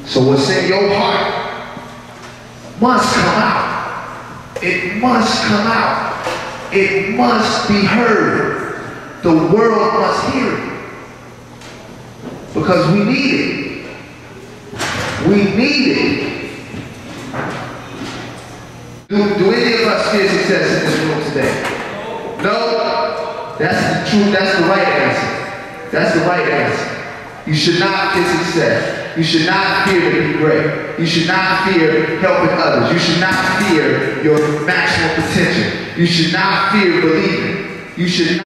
So what's in your heart must come out. It must come out. It must be heard. The world must hear it. Because we need it. We need it. Do any of us fear success in this room today? No? That's the truth. That's the right answer. That's the right answer. You should not fear success. You should not fear to be great. You should not fear helping others. You should not fear your maximum potential. You should not fear believing. You should not